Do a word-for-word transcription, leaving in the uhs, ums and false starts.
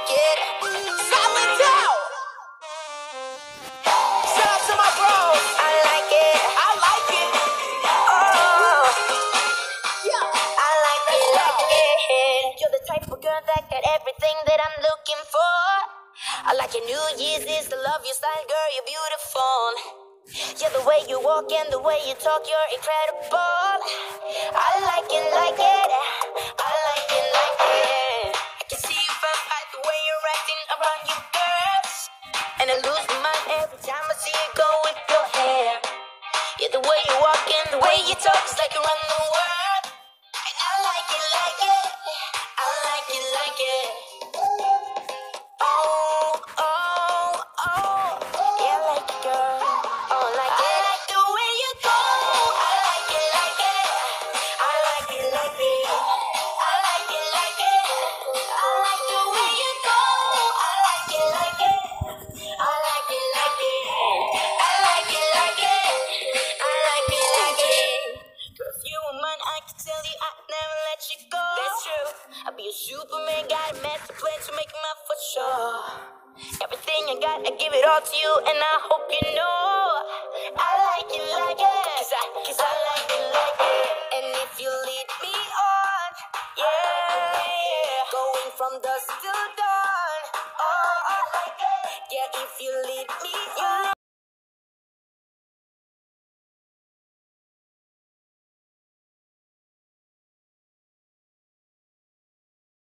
like it. Silent down. Shout out to my bros. I like it. I like it. Oh. Yeah. I like it, like it. You're the type of girl that got everything that I'm looking for. I like your New Year's is the love your style, girl, you're beautiful. Yeah, the way you walk and the way you talk, you're incredible. I like it, like it. I like it, like it. I can see you from by the way you're acting around you girls. And I lose my mind every time I see you go with your hair. Yeah, the way you walk and the way you talk is like you run the world. And I like it, like it. I like it, like it. Oh, oh, oh. Yeah, I like it, girl. Oh, I like it. I like the way you go. I like it, like it. I like it, like it. I like it, like it. I like the way you go. I like it, like it. I like it, like it. I like it, like it. I like it, like it. Girl, if you were mine, I could tell you I'd never let you go. That's true. I'll be a Superman, got a master plan to make him up for sure. Everything I got, I give it all to you, and I hope you know I like it, like it. Cause I, cause I like it, like it. And if you lead me on, yeah, yeah. Going from dusk till dawn, oh, I like it. Yeah, if you lead me on.